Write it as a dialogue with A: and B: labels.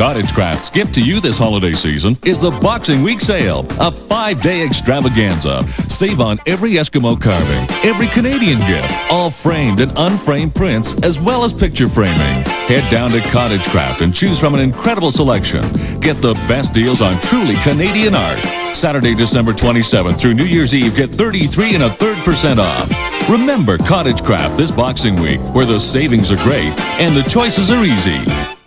A: Cottage Craft's gift to you this holiday season is the Boxing Week sale, a 5-day extravaganza. Save on every Eskimo carving, every Canadian gift, all framed and unframed prints, as well as picture framing. Head down to Cottage Craft and choose from an incredible selection. Get the best deals on truly Canadian art. Saturday, December 27th through New Year's Eve, get 33 1/3% off. Remember Cottage Craft this Boxing Week, where the savings are great and the choices are easy.